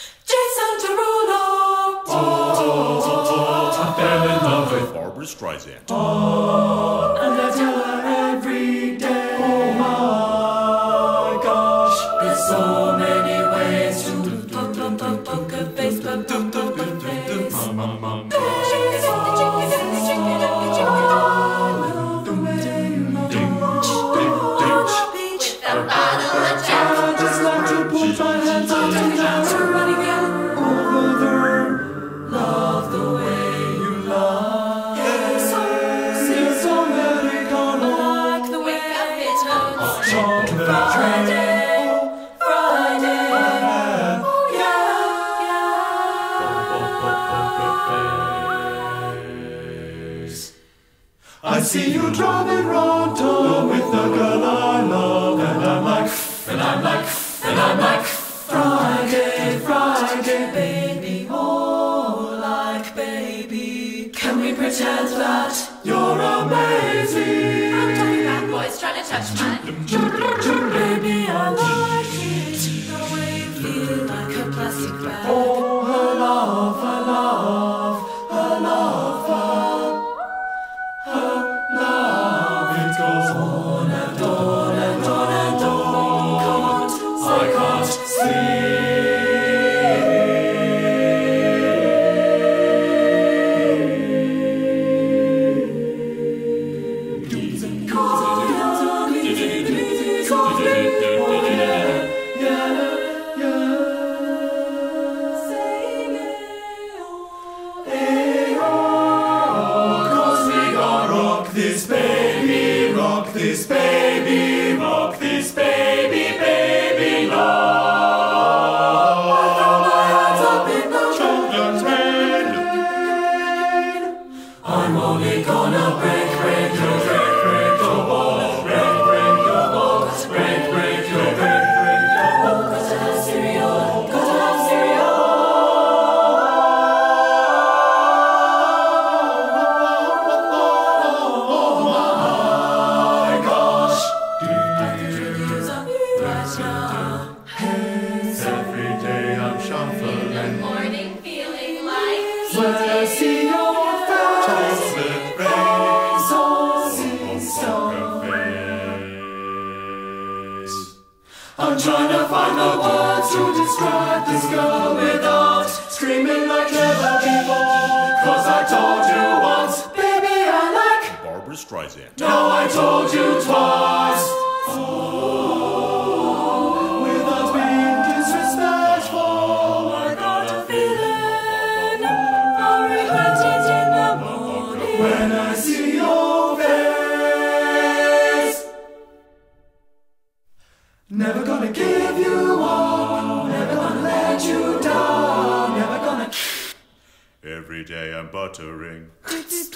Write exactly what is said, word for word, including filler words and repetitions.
Jason Derulo. Oh, I fell in love with Barbara Streisand. Oh, and I tell her every day. Oh my gosh, there's so many ways to poker face, poker face. I see you driving round town with the girl I love, and I'm like, and I'm like, and I'm like, Friday, Friday, baby, oh, like baby. Can we pretend that you're amazing? I'm talking about boys trying to touch mine. Baby, I like it, the way you feel like a plastic bag. Oh, her love, her love, her love, her love, it goes on and on and on and on. I can't sleep. This baby, rock this baby, rock this baby, baby, love. I throw my hands up in the rain. I'm only gonna break, break your break, break your ball, break, break your ball, break, break your break, break your ball. Got to have cereal, got to have cereal. I'm trying to find the words to describe this girl without screaming like never before. Cause I told you once, baby, I like Barbara Streisand. Now I told you twice. Oh, without being disrespectful, I got a feeling I'll regret it in the morning when I see your face. Never gonna give you up, never gonna let you down, never gonna. Every day I'm buttering.